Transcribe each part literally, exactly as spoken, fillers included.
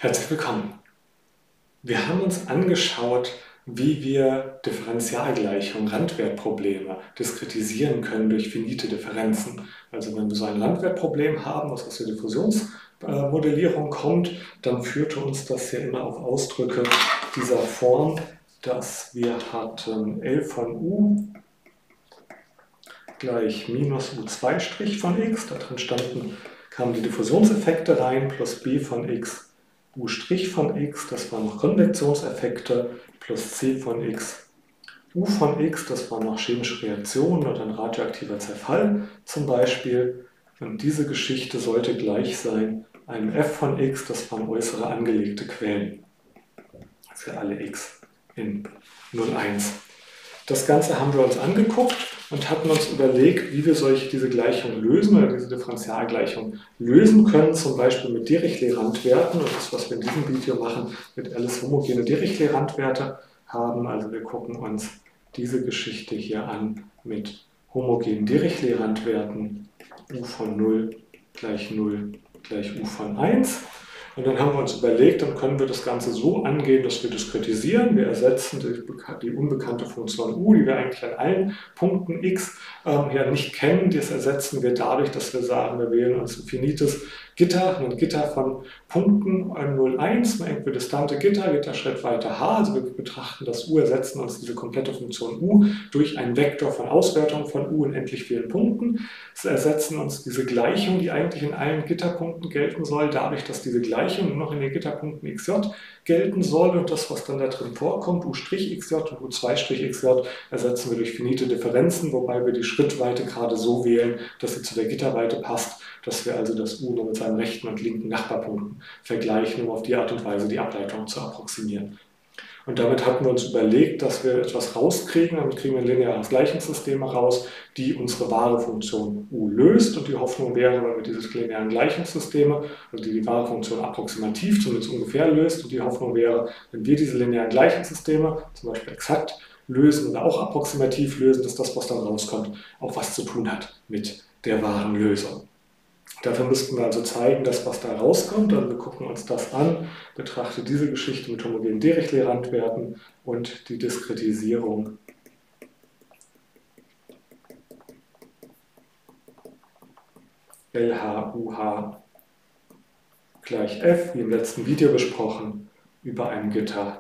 Herzlich willkommen. Wir haben uns angeschaut, wie wir Differentialgleichungen, Randwertprobleme diskretisieren können durch finite Differenzen. Also wenn wir so ein Randwertproblem haben, was aus der Diffusionsmodellierung kommt, dann führte uns das ja immer auf Ausdrücke dieser Form, dass wir hatten L von u gleich minus u zwei' von x, da drin standen, kamen die Diffusionseffekte rein, plus b von x u' von x, das waren noch Konvektionseffekte, plus c von x u von x, das waren noch chemische Reaktionen oder ein radioaktiver Zerfall zum Beispiel. Und diese Geschichte sollte gleich sein einem f von x, das waren äußere angelegte Quellen für alle x in null, eins. Das Ganze haben wir uns angeguckt und hatten uns überlegt, wie wir solche, diese Gleichung lösen oder diese Differentialgleichung lösen können, zum Beispiel mit Dirichlet-Randwerten. Und das, was wir in diesem Video machen, mit alles homogene Dirichlet-Randwerte haben. Also wir gucken uns diese Geschichte hier an mit homogenen Dirichlet-Randwerten u von null gleich null gleich u von eins. Und dann haben wir uns überlegt, dann können wir das Ganze so angehen, dass wir diskretisieren. Wir ersetzen die, die unbekannte Funktion u, die wir eigentlich an allen Punkten x ähm, ja nicht kennen. Das ersetzen wir dadurch, dass wir sagen, wir wählen uns ein finites Gitter, ein Gitter von Punkten null, eins, ein äquidistante Gitter, Gitterschritt weiter h. Also wir betrachten das u, ersetzen uns diese komplette Funktion u durch einen Vektor von Auswertung von u in endlich vielen Punkten. Wir ersetzen uns diese Gleichung, die eigentlich in allen Gitterpunkten gelten soll, dadurch, dass diese Gleichung nur noch in den Gitterpunkten xj gelten soll und das, was dann da drin vorkommt, u'(xj) und u zwei' xj, ersetzen wir durch finite Differenzen, wobei wir die Schrittweite gerade so wählen, dass sie zu der Gitterweite passt, dass wir also das u nur mit seinen rechten und linken Nachbarpunkten vergleichen, um auf die Art und Weise die Ableitung zu approximieren. Und damit hatten wir uns überlegt, dass wir etwas rauskriegen, damit kriegen wir ein lineares Gleichungssystem heraus, die unsere wahre Funktion u löst. Und die Hoffnung wäre, wenn wir diese linearen Gleichungssysteme, also die die wahre Funktion approximativ, zumindest ungefähr löst, und die Hoffnung wäre, wenn wir diese linearen Gleichungssysteme, zum Beispiel exakt, lösen oder auch approximativ lösen, dass das, was dann rauskommt, auch was zu tun hat mit der wahren Lösung. Dafür müssten wir also zeigen, dass was da rauskommt. Also wir gucken uns das an, betrachten diese Geschichte mit homogenen Dirichlet-Randwerten und die Diskretisierung L H U H gleich f, wie im letzten Video besprochen, über einem Gitter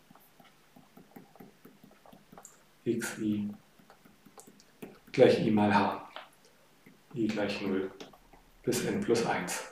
xi gleich i mal h, i gleich null. Bis n plus eins.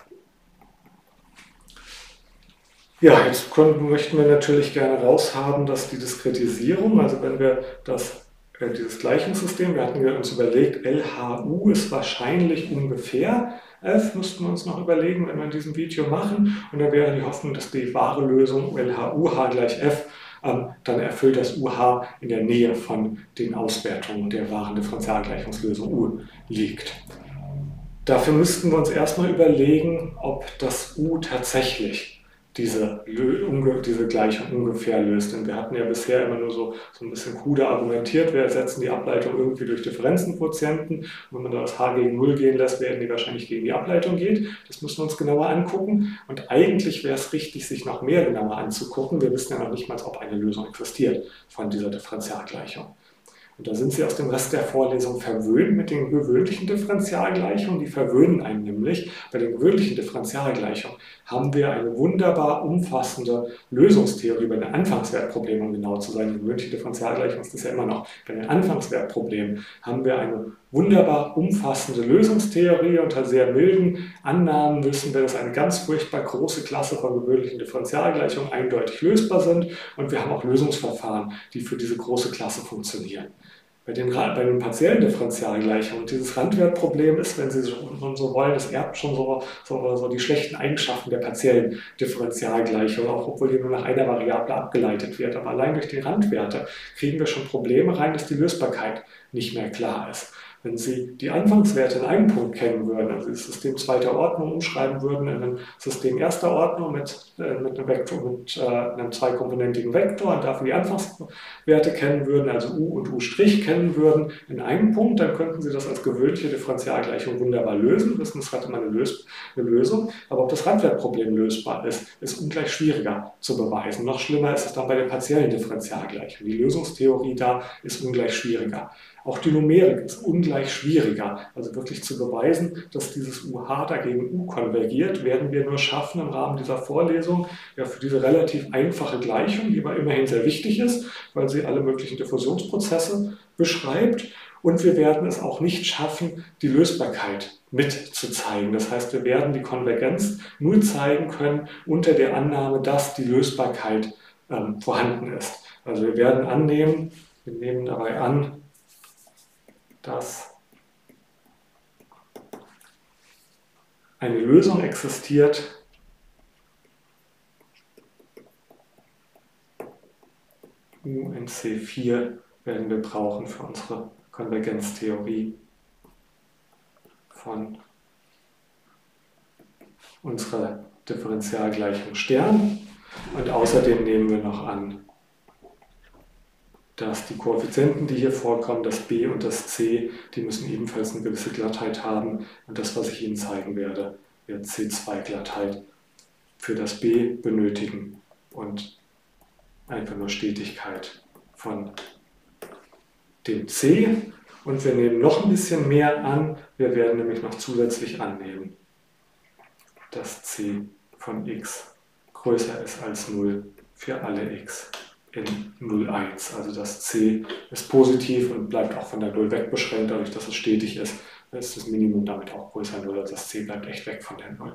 Ja, jetzt können, möchten wir natürlich gerne raushaben, dass die Diskretisierung, also wenn wir das, äh, dieses Gleichungssystem, wir hatten uns überlegt, L H U ist wahrscheinlich ungefähr f, müssten wir uns noch überlegen, wenn wir in diesem Video machen. Und dann wäre die Hoffnung, dass die wahre Lösung L H U H gleich f, ähm, dann erfüllt das U H in der Nähe von den Auswertungen der wahren Differentialgleichungslösung U liegt. Dafür müssten wir uns erstmal überlegen, ob das u tatsächlich diese, diese Gleichung ungefähr löst. Denn wir hatten ja bisher immer nur so, so ein bisschen krude argumentiert, wir ersetzen die Ableitung irgendwie durch Differenzenquotienten. Und wenn man da das h gegen null gehen lässt, werden die wahrscheinlich gegen die Ableitung geht. Das müssen wir uns genauer angucken. Und eigentlich wäre es richtig, sich noch mehr genauer anzugucken. Wir wissen ja noch nicht mal, ob eine Lösung existiert von dieser Differentialgleichung. Und da sind Sie aus dem Rest der Vorlesung verwöhnt mit den gewöhnlichen Differentialgleichungen. Die verwöhnen einen nämlich. Bei den gewöhnlichen Differentialgleichungen haben wir eine wunderbar umfassende Lösungstheorie bei den Anfangswertproblemen, um genau zu sein. Die gewöhnliche Differentialgleichung ist das ja immer noch. Bei den Anfangswertproblemen haben wir eine wunderbar umfassende Lösungstheorie. Unter sehr milden Annahmen wissen wir, dass eine ganz furchtbar große Klasse von gewöhnlichen Differentialgleichungen eindeutig lösbar sind. Und wir haben auch Lösungsverfahren, die für diese große Klasse funktionieren. Bei den, bei den partiellen Differentialgleichungen, dieses Randwertproblem ist, wenn Sie so, so wollen, das erbt schon so, so, so die schlechten Eigenschaften der partiellen Differentialgleichung, auch obwohl die nur nach einer Variable abgeleitet wird. Aber allein durch die Randwerte kriegen wir schon Probleme rein, dass die Lösbarkeit nicht mehr klar ist. Wenn Sie die Anfangswerte in einem Punkt kennen würden, also das System zweiter Ordnung umschreiben würden in ein System erster Ordnung mit, äh, mit, einem, Vektor, mit äh, einem zweikomponentigen Vektor und dafür die Anfangswerte kennen würden, also u und u' kennen würden in einem Punkt, dann könnten Sie das als gewöhnliche Differentialgleichung wunderbar lösen. Wissen, es hat immer eine, Lös eine Lösung, aber ob das Randwertproblem lösbar ist, ist ungleich schwieriger zu beweisen. Noch schlimmer ist es dann bei der partiellen Differentialgleichung. Die Lösungstheorie da ist ungleich schwieriger. Auch die Numerik ist ungleich schwieriger. Also wirklich zu beweisen, dass dieses U H dagegen U konvergiert, werden wir nur schaffen im Rahmen dieser Vorlesung. Ja, für diese relativ einfache Gleichung, die aber immerhin sehr wichtig ist, weil sie alle möglichen Diffusionsprozesse beschreibt. Und wir werden es auch nicht schaffen, die Lösbarkeit mitzuzeigen. Das heißt, wir werden die Konvergenz nur zeigen können unter der Annahme, dass die Lösbarkeit ähm, vorhanden ist. Also wir werden annehmen, wir nehmen dabei an, dass eine Lösung existiert, U in C vier werden wir brauchen für unsere Konvergenztheorie von unserer Differentialgleichung Stern. Und außerdem nehmen wir noch an, dass die Koeffizienten, die hier vorkommen, das b und das c, die müssen ebenfalls eine gewisse Glattheit haben. Und das, was ich Ihnen zeigen werde, wird C zwei Glattheit für das b benötigen und einfach nur Stetigkeit von dem c. Und wir nehmen noch ein bisschen mehr an. Wir werden nämlich noch zusätzlich annehmen, dass c von x größer ist als null für alle x in null, eins. Also das c ist positiv und bleibt auch von der null wegbeschränkt, dadurch, dass es stetig ist, ist das Minimum damit auch größer als null. Also das c bleibt echt weg von der null.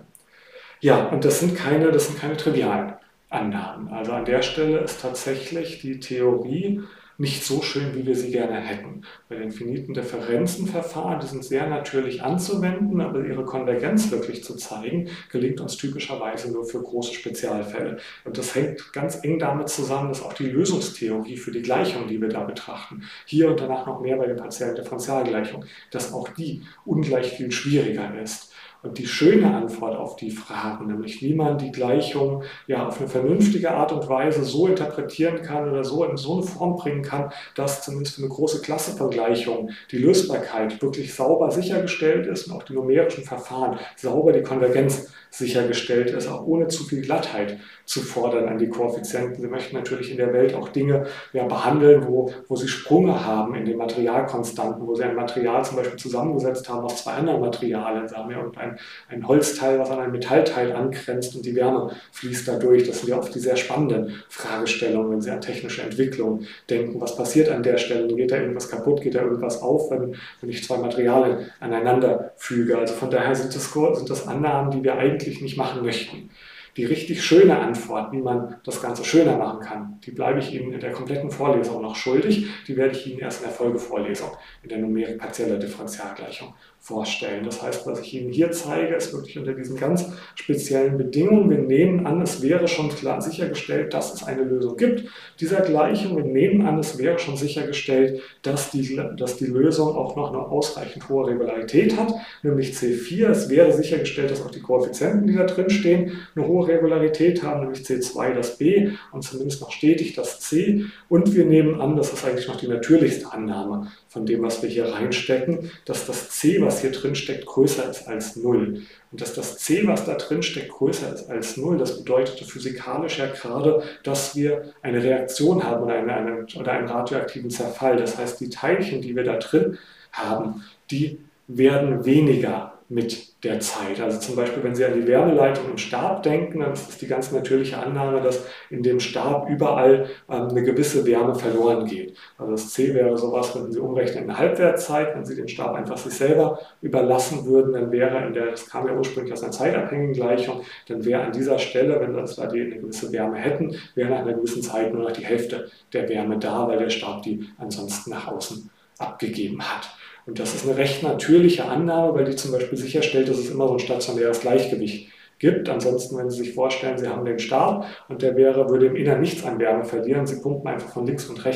Ja, und das sind keine, das sind keine trivialen Annahmen. Also an der Stelle ist tatsächlich die Theorie nicht so schön, wie wir sie gerne hätten. Bei den finiten Differenzenverfahren, die sind sehr natürlich anzuwenden, aber ihre Konvergenz wirklich zu zeigen, gelingt uns typischerweise nur für große Spezialfälle. Und das hängt ganz eng damit zusammen, dass auch die Lösungstheorie für die Gleichung, die wir da betrachten, hier und danach noch mehr bei den partiellen Differentialgleichungen, dass auch die ungleich viel schwieriger ist. Und die schöne Antwort auf die Fragen, nämlich wie man die Gleichung ja auf eine vernünftige Art und Weise so interpretieren kann oder so in so eine Form bringen kann, dass zumindest für eine große Klasse von Gleichungen die Lösbarkeit wirklich sauber sichergestellt ist und auch die numerischen Verfahren sauber die Konvergenz sichergestellt ist, auch ohne zu viel Glattheit zu fordern an die Koeffizienten. Sie möchten natürlich in der Welt auch Dinge ja, behandeln, wo, wo sie Sprünge haben in den Materialkonstanten, wo sie ein Material zum Beispiel zusammengesetzt haben aus zwei anderen Materialien. Sie haben ja ein, ein Holzteil, was an ein Metallteil angrenzt und die Wärme fließt dadurch. Das sind ja oft die sehr spannenden Fragestellungen, wenn Sie an technische Entwicklung denken. Was passiert an der Stelle? Geht da irgendwas kaputt? Geht da irgendwas auf, wenn, wenn ich zwei Materialien aneinander füge? Also von daher sind das, sind das Annahmen, die wir eigentlich nicht machen möchten. Die richtig schöne Antwort, wie man das Ganze schöner machen kann, die bleibe ich Ihnen in der kompletten Vorlesung noch schuldig. Die werde ich Ihnen erst in der Folgevorlesung in der Numerik partieller Differentialgleichung vorstellen. Das heißt, was ich Ihnen hier zeige, ist wirklich unter diesen ganz speziellen Bedingungen. Wir nehmen an, es wäre schon klar sichergestellt, dass es eine Lösung gibt dieser Gleichung. Wir nehmen an, es wäre schon sichergestellt, dass die, dass die Lösung auch noch eine ausreichend hohe Regularität hat, nämlich C vier. Es wäre sichergestellt, dass auch die Koeffizienten, die da drin stehen, eine hohe Regularität haben, nämlich C zwei das B und zumindest noch stetig das C. Und wir nehmen an, das ist eigentlich noch die natürlichste Annahme von dem, was wir hier reinstecken, dass das C, was hier drin steckt, größer ist als null. Und dass das C, was da drin steckt, größer ist als null, das bedeutete physikalisch ja gerade, dass wir eine Reaktion haben oder, eine, eine, oder einen radioaktiven Zerfall. Das heißt, die Teilchen, die wir da drin haben, die werden weniger mit der Zeit. Also zum Beispiel, wenn Sie an die Wärmeleitung im Stab denken, dann ist das die ganz natürliche Annahme, dass in dem Stab überall ähm, eine gewisse Wärme verloren geht. Also das C wäre sowas, wenn Sie umrechnen eine Halbwertszeit, wenn Sie den Stab einfach sich selber überlassen würden, dann wäre in der, das kam ja ursprünglich aus einer zeitabhängigen Gleichung, dann wäre an dieser Stelle, wenn wir da die eine gewisse Wärme hätten, wäre nach einer gewissen Zeit nur noch die Hälfte der Wärme da, weil der Stab die ansonsten nach außen abgegeben hat. Und das ist eine recht natürliche Annahme, weil die zum Beispiel sicherstellt, dass es immer so ein stationäres Gleichgewicht gibt. Ansonsten, wenn Sie sich vorstellen, Sie haben den Stab und der wäre, würde im Innern nichts an Wärme verlieren. Sie pumpen einfach von links und rechts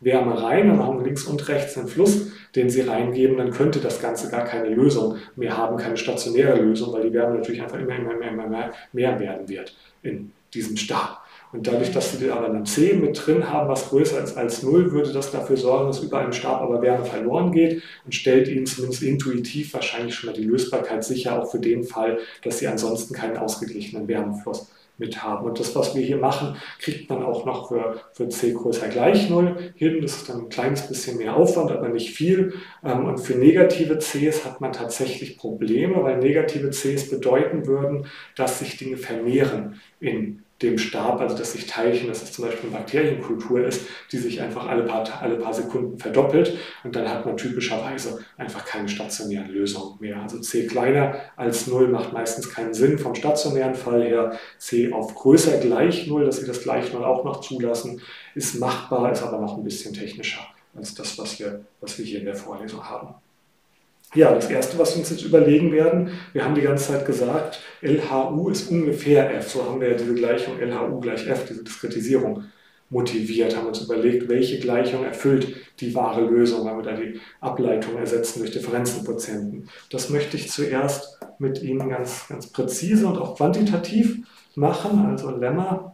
Wärme rein und haben links und rechts einen Fluss, den Sie reingeben, dann könnte das Ganze gar keine Lösung mehr haben, keine stationäre Lösung, weil die Wärme natürlich einfach immer, immer, immer, immer mehr, mehr werden wird in diesem Stab. Und dadurch, dass Sie aber ein C mit drin haben, was größer ist als null, würde das dafür sorgen, dass überall im Stab aber Wärme verloren geht und stellt Ihnen zumindest intuitiv wahrscheinlich schon mal die Lösbarkeit sicher, auch für den Fall, dass Sie ansonsten keinen ausgeglichenen Wärmefluss mit haben. Und das, was wir hier machen, kriegt man auch noch für, für C größer gleich null hin. Das ist dann ein kleines bisschen mehr Aufwand, aber nicht viel. Und für negative Cs hat man tatsächlich Probleme, weil negative Cs bedeuten würden, dass sich Dinge vermehren in dem Stab, also dass sich Teilchen, dass es zum Beispiel eine Bakterienkultur ist, die sich einfach alle paar, alle paar Sekunden verdoppelt und dann hat man typischerweise einfach keine stationären Lösungen mehr. Also C kleiner als null macht meistens keinen Sinn vom stationären Fall her. C auf größer gleich null, dass Sie das gleich null auch noch zulassen, ist machbar, ist aber noch ein bisschen technischer als das, was wir, was wir hier in der Vorlesung haben. Ja, das Erste, was wir uns jetzt überlegen werden, wir haben die ganze Zeit gesagt, L H U ist ungefähr F. So haben wir ja diese Gleichung L H U gleich F, diese Diskretisierung motiviert, haben uns überlegt, welche Gleichung erfüllt die wahre Lösung, weil wir da die Ableitung ersetzen durch Differenzenquotienten. Das möchte ich zuerst mit Ihnen ganz, ganz präzise und auch quantitativ machen, also Lemma.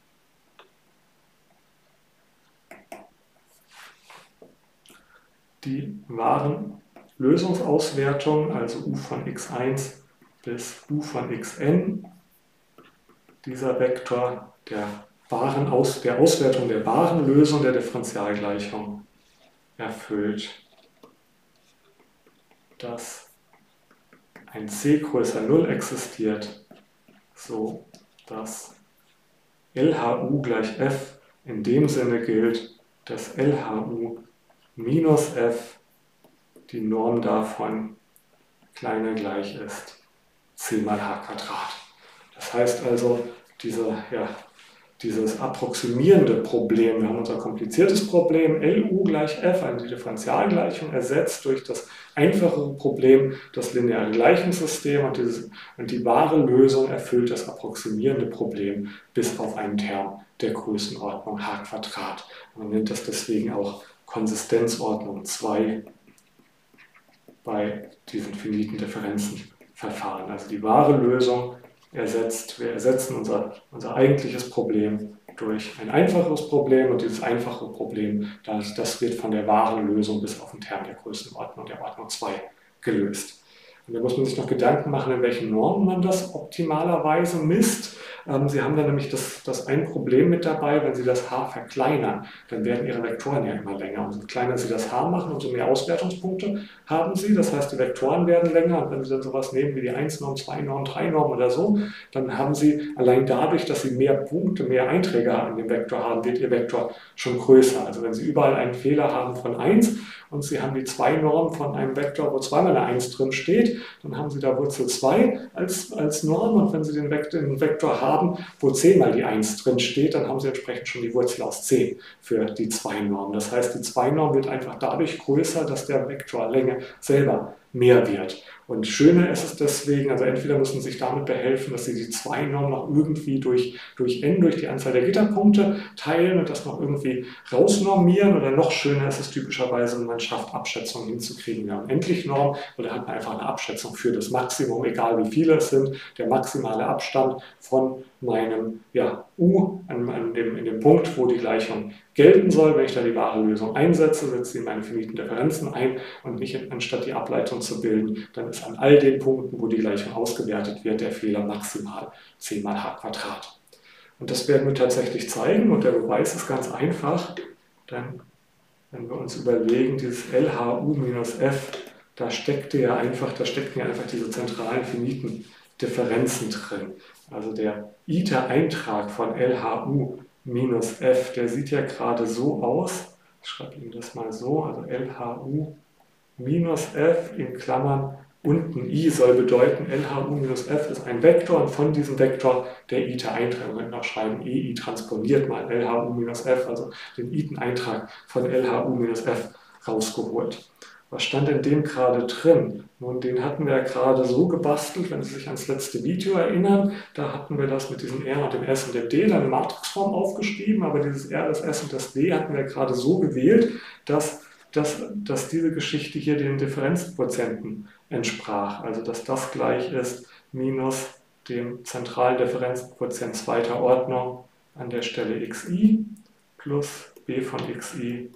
Die wahren Lösungsauswertung, also U von x eins bis U von xn, dieser Vektor der, wahren Aus, der Auswertung der wahren Lösung der Differentialgleichung erfüllt, dass ein C größer null existiert, so dass L H U gleich F in dem Sinne gilt, dass L H U minus F die Norm davon kleiner gleich ist c mal h Quadrat. Das heißt also, diese, ja, dieses approximierende Problem, wir haben unser kompliziertes Problem, L U gleich F, also die Differentialgleichung, ersetzt durch das einfachere Problem, das lineare Gleichungssystem und, dieses, und die wahre Lösung erfüllt das approximierende Problem bis auf einen Term der Größenordnung h Quadrat. Man nennt das deswegen auch Konsistenzordnung zwei bei diesen finiten Differenzenverfahren. Also die wahre Lösung ersetzt, wir ersetzen unser, unser eigentliches Problem durch ein einfacheres Problem und dieses einfache Problem, das, das wird von der wahren Lösung bis auf den Term der Größenordnung der Ordnung zwei gelöst. Und da muss man sich noch Gedanken machen, in welchen Normen man das optimalerweise misst. Sie haben dann nämlich das, das ein Problem mit dabei, wenn Sie das H verkleinern, dann werden Ihre Vektoren ja immer länger. Und so kleiner Sie das H machen, umso mehr Auswertungspunkte haben Sie. Das heißt, die Vektoren werden länger. Und wenn Sie dann sowas nehmen wie die eins Norm, zwei Norm, drei Norm oder so, dann haben Sie allein dadurch, dass Sie mehr Punkte, mehr Einträge in dem Vektor haben, wird Ihr Vektor schon größer. Also wenn Sie überall einen Fehler haben von eins und Sie haben die zwei Norm von einem Vektor, wo zweimal eine eins drin steht, dann haben Sie da Wurzel zwei als, als Norm. Und wenn Sie den Vektor, den Vektor haben, haben, wo zehn mal die eins drin steht, dann haben Sie entsprechend schon die Wurzel aus zehn für die zwei Norm. Das heißt, die zwei Norm wird einfach dadurch größer, dass der Vektorlänge selber mehr wird. Und schöner ist es deswegen, also entweder müssen Sie sich damit behelfen, dass Sie die zwei Norm noch irgendwie durch, durch n, durch die Anzahl der Gitterpunkte teilen und das noch irgendwie rausnormieren, oder noch schöner ist es typischerweise, wenn man schafft, Abschätzungen hinzukriegen. Wir haben endlich Norm, weil da hat man einfach eine Abschätzung für das Maximum, egal wie viele es sind, der maximale Abstand von meinem ja, U an, an dem, in dem Punkt, wo die Gleichung gelten soll. Wenn ich da die wahre Lösung einsetze, setze ich meine finiten Differenzen ein und nicht anstatt die Ableitung zu bilden, dann ist an all den Punkten, wo die Gleichung ausgewertet wird, der Fehler maximal c mal h Quadrat. Und das werden wir tatsächlich zeigen und der Beweis ist ganz einfach, denn wenn wir uns überlegen, dieses L H U minus F, da steckt ja einfach, da stecken ja einfach diese zentralen finiten Differenzen drin. Also der Iter-Eintrag von L H U minus F, der sieht ja gerade so aus, ich schreibe Ihnen das mal so, also L H U minus F in Klammern unten I soll bedeuten, L H U minus F ist ein Vektor und von diesem Vektor der Iter-Eintrag, wir können auch schreiben, E I transponiert mal L H U minus F, also den Iten-Eintrag von L H U minus F rausgeholt. Was stand in dem gerade drin? Nun, den hatten wir ja gerade so gebastelt, wenn Sie sich ans letzte Video erinnern, da hatten wir das mit diesem R und dem S und dem D dann in Matrixform aufgeschrieben, aber dieses R, das S und das D hatten wir gerade so gewählt, dass, dass, dass diese Geschichte hier den Differenzquotienten entsprach, also dass das gleich ist minus dem zentralen Differenzquotient zweiter Ordnung an der Stelle xi plus b von xi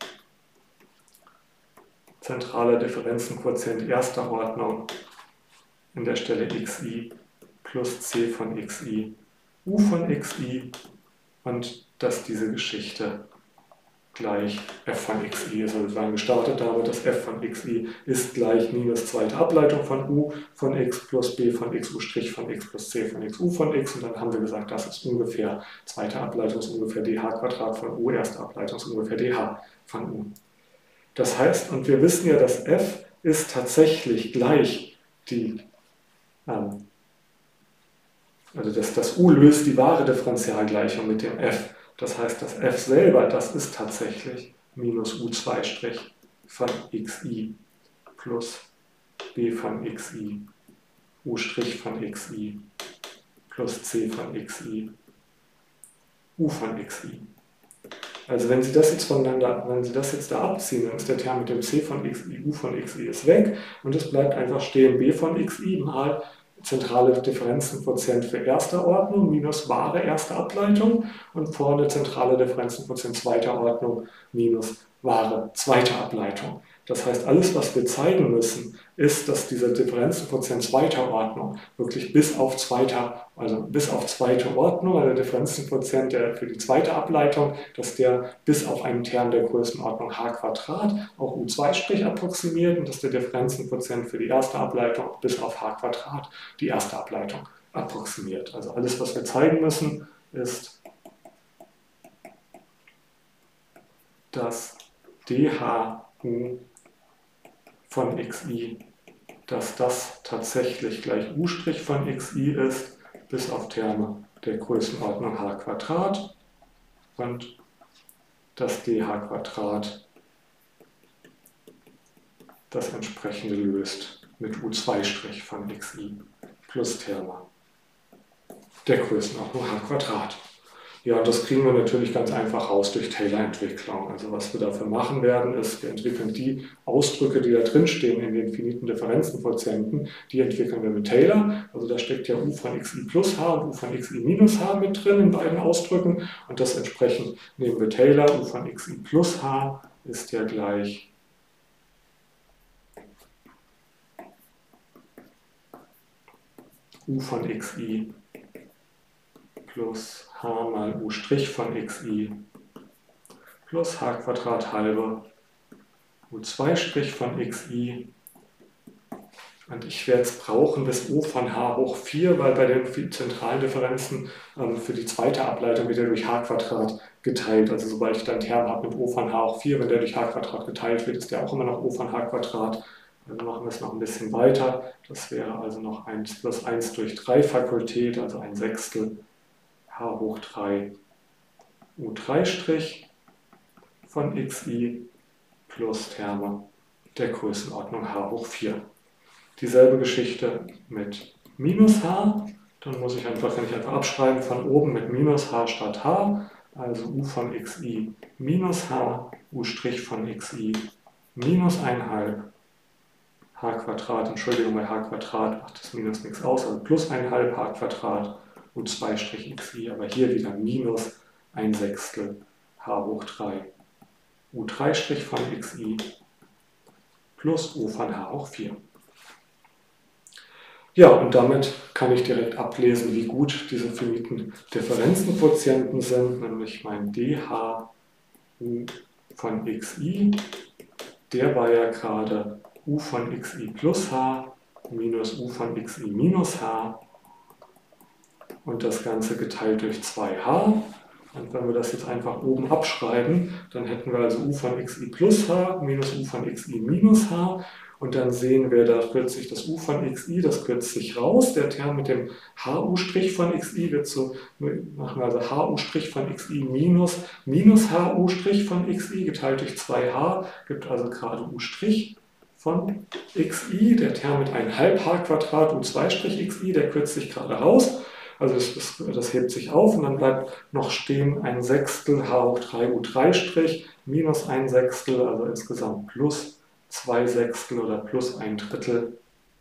zentraler Differenzenquotient erster Ordnung an der Stelle xi plus c von xi u von xi und dass diese Geschichte gleich f von xi ist. Also wir haben gestartet damit, dass f von xi ist gleich minus zweite Ableitung von u von x plus b von x u' von x plus c von x u von x und dann haben wir gesagt, das ist ungefähr, zweite Ableitung ist ungefähr dh² von u, erste Ableitung ist ungefähr dh von u. Das heißt, und wir wissen ja, dass f ist tatsächlich gleich die, ähm, also das, das u löst die wahre Differentialgleichung mit dem f. Das heißt, das f selber, das ist tatsächlich minus u zwei' von xi plus b von xi, u' von xi plus c von xi, u von xi. Also wenn Sie das jetzt voneinander, wenn Sie das jetzt da abziehen, dann ist der Term mit dem c von xi, u von xi ist weg und es bleibt einfach stehen b von xi mal zentrale Differenzenquotient für erster Ordnung minus wahre erste Ableitung und vorne zentrale Differenzenquotient zweiter Ordnung minus wahre zweite Ableitung. Das heißt, alles, was wir zeigen müssen, ist, dass dieser Differenzenquotient zweiter Ordnung wirklich bis auf zweiter, also bis auf zweite Ordnung, also der Differenzenquotient der für die zweite Ableitung, dass der bis auf einen Term der Größenordnung h² auch u zwei' approximiert und dass der Differenzenquotient für die erste Ableitung bis auf h² die erste Ableitung approximiert. Also alles, was wir zeigen müssen, ist, dass dhu von xi, dass das tatsächlich gleich u' von xi ist, bis auf Terme der Größenordnung h² und dass dh² das entsprechende löst mit u zwei' von xi plus Terme der Größenordnung h². Ja, und das kriegen wir natürlich ganz einfach raus durch Taylor-Entwicklung. Also was wir dafür machen werden, ist, wir entwickeln die Ausdrücke, die da drin stehen in den finiten Differenzenquotienten, die entwickeln wir mit Taylor. Also da steckt ja u von xi plus h und u von xi minus h mit drin in beiden Ausdrücken. Und das entsprechend nehmen wir Taylor, u von xi plus h ist ja gleich u von xi plus h mal u' von xi plus h² halbe u zwei' von xi und ich werde es brauchen bis o von h hoch vier, weil bei den zentralen Differenzen ähm, für die zweite Ableitung wird er durch h² geteilt. Also sobald ich dann einen Term habe mit o von h hoch vier, wenn der durch h² geteilt wird, ist der auch immer noch o von h². Also machen wir es noch ein bisschen weiter. Das wäre also noch eins plus eins durch drei Fakultät, also ein Sechstel h hoch drei u drei' von xi plus Terme der Größenordnung h hoch vier. Dieselbe Geschichte mit minus h, dann muss ich einfach, wenn ich einfach abschreiben, von oben mit minus h statt h, also u von xi minus h, u' von xi minus ein halb h², Entschuldigung, bei h² macht das Minus nichts aus, also plus ein halb h², u zwei' xi, aber hier wieder minus ein Sechstel h hoch drei u drei' von xi plus u von h hoch vier. Ja, und damit kann ich direkt ablesen, wie gut diese finiten Differenzenquotienten sind, nämlich mein dh u von xi, der war ja gerade u von xi plus h minus u von xi minus h und das Ganze geteilt durch zwei h. Und wenn wir das jetzt einfach oben abschreiben, dann hätten wir also u von xi plus h minus u von xi minus h. Und dann sehen wir, da kürzt sich das u von xi, das kürzt sich raus. Der Term mit dem hu' von xi wird zu, machen wir also hu' von xi minus minus hu' von xi geteilt durch zwei h, gibt also gerade u'. von xi, der Term mit einem halb h Quadrat u zwei xi, der kürzt sich gerade raus, also das, das, das hebt sich auf und dann bleibt noch stehen ein Sechstel h hoch drei u drei minus ein Sechstel, also insgesamt plus zwei Sechstel oder plus ein Drittel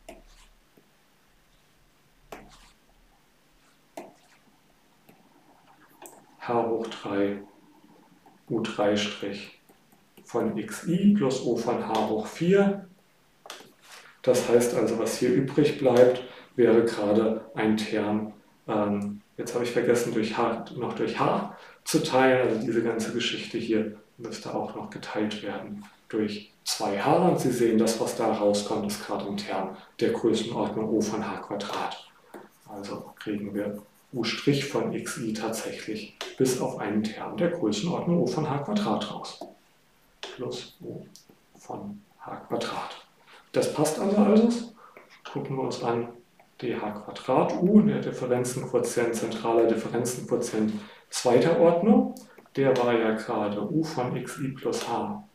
h hoch drei u drei von xi plus o von h hoch vier. Das heißt also, was hier übrig bleibt, wäre gerade ein Term, ähm, jetzt habe ich vergessen, durch h, noch durch h zu teilen, also diese ganze Geschichte hier müsste auch noch geteilt werden durch zwei h. Und Sie sehen, das, was da rauskommt, ist gerade ein Term der Größenordnung o von h Quadrat. Also kriegen wir u' von xi tatsächlich bis auf einen Term der Größenordnung o von h Quadrat raus. Plus o von h Quadrat. Das passt also also. Gucken wir uns an dh Quadrat u, der Differenzenquotient, zentraler Differenzenquotient zweiter Ordnung. Der war ja gerade u von xi plus h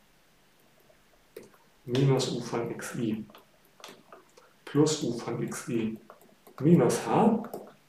minus u von xi plus u von xi minus h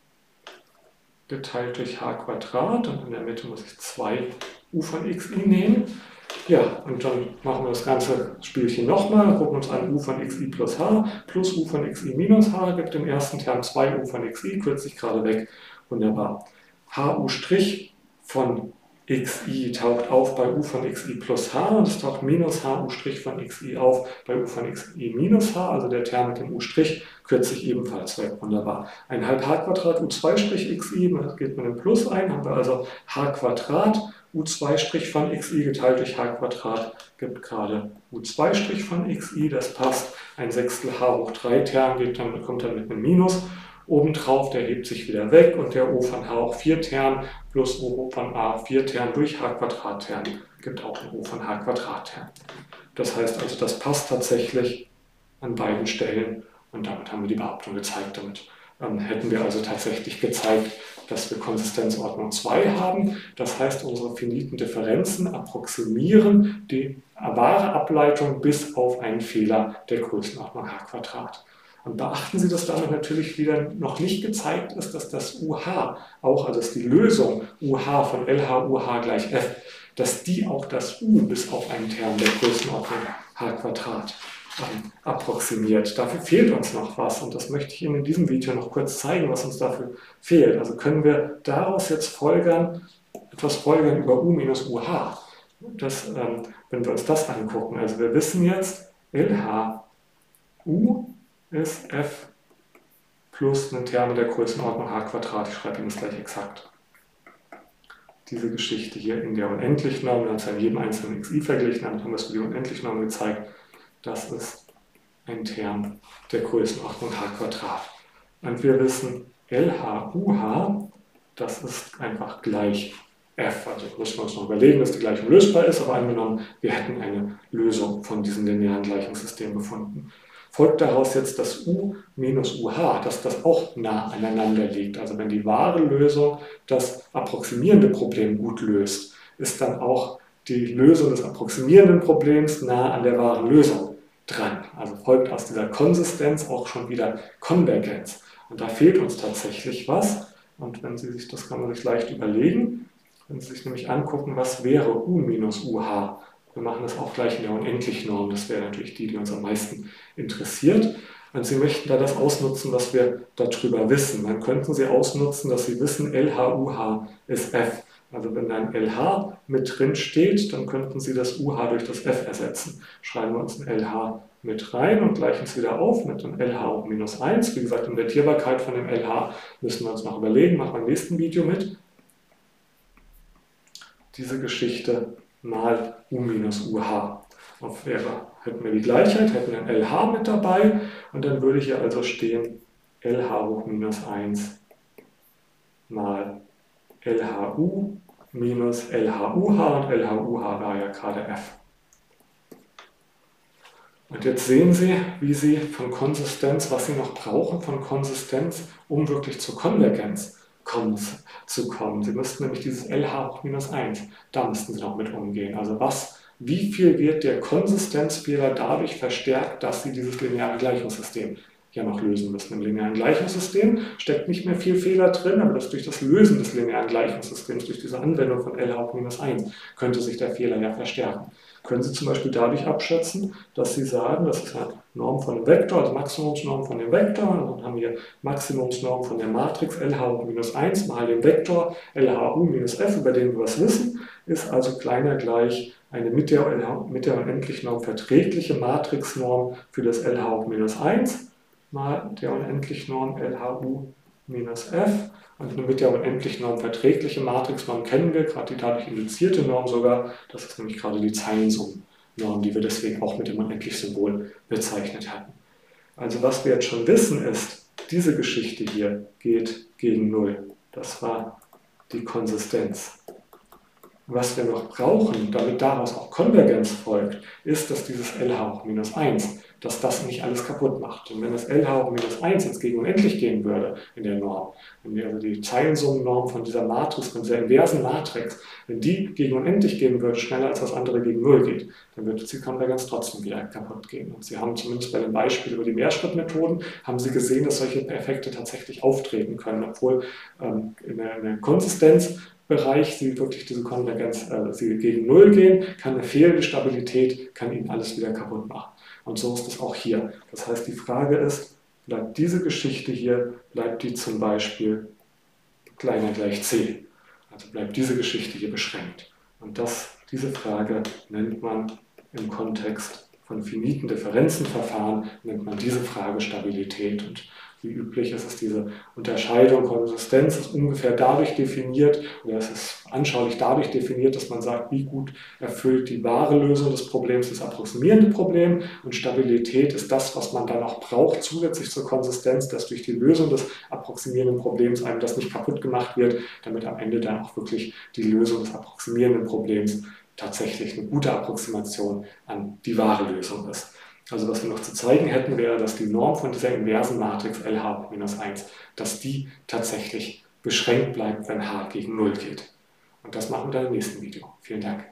geteilt durch h Quadrat und in der Mitte muss ich zwei u von xi nehmen. Ja, und dann machen wir das ganze Spielchen nochmal, gucken uns an u von xi plus h plus u von xi minus h, gibt im ersten Term zwei u von xi, kürzt sich gerade weg, wunderbar. hu' von xi taucht auf bei u von xi plus h und es taucht minus hu' von xi auf bei u von xi minus h, also der Term mit dem u' kürzt sich ebenfalls weg, wunderbar. Ein halb h Quadrat u zwei xi, das geht mit einem Plus ein, haben wir also h Quadrat u zwei von xi geteilt durch h Quadrat gibt gerade u zwei von xi, das passt. Ein Sechstel h hoch drei Term geht dann, kommt dann mit einem Minus obendrauf, der hebt sich wieder weg und der o von h hoch vier Term plus o von a vier Term durch h Quadrat Term gibt auch ein o von h Quadrat Term. Das heißt also, das passt tatsächlich an beiden Stellen und damit haben wir die Behauptung gezeigt. Damit ähm, hätten wir also tatsächlich gezeigt, dass wir Konsistenzordnung zwei haben. Das heißt, unsere finiten Differenzen approximieren die wahre Ableitung bis auf einen Fehler der Größenordnung h Quadrat. Und beachten Sie, dass damit natürlich wieder noch nicht gezeigt ist, dass das u h auch, also dass die Lösung u h von L H u h gleich f, dass die auch das u bis auf einen Term der Größenordnung h Quadrat ähm, approximiert. Dafür fehlt uns noch was und das möchte ich Ihnen in diesem Video noch kurz zeigen, was uns dafür fehlt. Also können wir daraus jetzt folgern, etwas folgern über u minus u h. Das, ähm, wenn wir uns das angucken, also wir wissen jetzt, L H u ist f plus einen Term der Größenordnung h Quadrat. Ich schreibe Ihnen das gleich exakt. Diese Geschichte hier in der Unendlichnorm, wir haben es ja in jedem einzelnen xi verglichen, dann haben wir es für die Unendlichnorm gezeigt. Das ist ein Term der Größenordnung h Quadrat. Und wir wissen, L H u h, das ist einfach gleich f. Also müssen wir uns noch überlegen, dass die Gleichung lösbar ist, aber angenommen, wir hätten eine Lösung von diesem linearen Gleichungssystem gefunden. Folgt daraus jetzt, dass u minus u h, dass das auch nah aneinander liegt. Also wenn die wahre Lösung das approximierende Problem gut löst, ist dann auch die Lösung des approximierenden Problems nah an der wahren Lösung dran. Also folgt aus dieser Konsistenz auch schon wieder Konvergenz. Und da fehlt uns tatsächlich was. Und wenn Sie sich, das kann man sich leicht überlegen, wenn Sie sich nämlich angucken, was wäre u minus u h. Wir machen das auch gleich in der Unendlichnorm, das wäre natürlich die, die uns am meisten interessiert. Und Sie möchten da das ausnutzen, was wir darüber wissen. Dann könnten Sie ausnutzen, dass Sie wissen, L H u h ist f. Also wenn da ein L H mit drin steht, dann könnten Sie das u h durch das f ersetzen. Schreiben wir uns ein L H mit rein und gleichen es wieder auf mit einem L H hoch minus eins. Wie gesagt, Invertierbarkeit von dem L H müssen wir uns noch überlegen, machen wir im nächsten Video mit. Diese Geschichte mal u minus u h. Auf wäre, hätten wir die Gleichheit, hätten wir ein L H mit dabei und dann würde hier also stehen L H hoch minus eins mal L H u minus L H u h und L H u h war ja gerade f. Und jetzt sehen Sie, wie Sie von Konsistenz, was Sie noch brauchen von Konsistenz, um wirklich zur Konvergenz kommen, zu kommen. Sie müssten nämlich dieses L H hoch minus eins, da müssten Sie noch mit umgehen. Also was wie viel wird der Konsistenzfehler dadurch verstärkt, dass Sie dieses lineare Gleichungssystem ja noch lösen müssen. Im linearen Gleichungssystem steckt nicht mehr viel Fehler drin, aber das durch das Lösen des linearen Gleichungssystems, durch diese Anwendung von L H minus eins, könnte sich der Fehler ja verstärken. Können Sie zum Beispiel dadurch abschätzen, dass Sie sagen, das ist eine Norm von dem Vektor, also Maximumsnorm von dem Vektor, und dann haben wir Maximumsnorm von der Matrix L H minus eins mal den Vektor L H U minus f, über den wir was wissen, ist also kleiner gleich eine mit der, mit der Unendlichnorm verträgliche Matrixnorm für das L H minus eins mal der Unendlichnorm L H U minus f. Und eine mit der Unendlichnorm verträgliche Matrixnorm kennen wir, gerade die dadurch induzierte Norm sogar. Das ist nämlich gerade die Zeilensummnorm, die wir deswegen auch mit dem Unendlich-Symbol bezeichnet hatten. Also was wir jetzt schon wissen ist, diese Geschichte hier geht gegen null. Das war die Konsistenz. Was wir noch brauchen, damit daraus auch Konvergenz folgt, ist, dass dieses L H minus eins, dass das nicht alles kaputt macht. Und wenn das L H minus eins jetzt gegen unendlich gehen würde in der Norm, wenn wir also die Zeilensummennorm von dieser Matrix, von dieser inversen Matrix, wenn die gegen unendlich gehen würde, schneller als das andere gegen null geht, dann würde die Konvergenz trotzdem wieder kaputt gehen. Und Sie haben zumindest bei dem Beispiel über die Mehrschrittmethoden, haben Sie gesehen, dass solche Effekte tatsächlich auftreten können, obwohl ähm, in der, in der Konsistenz Bereich, sie wirklich diese Konvergenz, äh, sie gegen Null gehen, kann eine fehlende Stabilität, kann ihnen alles wieder kaputt machen. Und so ist es auch hier. Das heißt, die Frage ist, bleibt diese Geschichte hier, bleibt die zum Beispiel kleiner gleich c? Also bleibt diese Geschichte hier beschränkt. Und das, diese Frage nennt man im Kontext von finiten Differenzenverfahren, nennt man diese Frage Stabilität. Und wie üblich ist es diese Unterscheidung, Konsistenz ist ungefähr dadurch definiert, oder es ist anschaulich dadurch definiert, dass man sagt, wie gut erfüllt die wahre Lösung des Problems das approximierende Problem, und Stabilität ist das, was man dann auch braucht, zusätzlich zur Konsistenz, dass durch die Lösung des approximierenden Problems einem das nicht kaputt gemacht wird, damit am Ende dann auch wirklich die Lösung des approximierenden Problems tatsächlich eine gute Approximation an die wahre Lösung ist. Also was wir noch zu zeigen hätten, wäre, dass die Norm von dieser inversen Matrix L H minus eins, dass die tatsächlich beschränkt bleibt, wenn h gegen null geht. Und das machen wir dann im nächsten Video. Vielen Dank.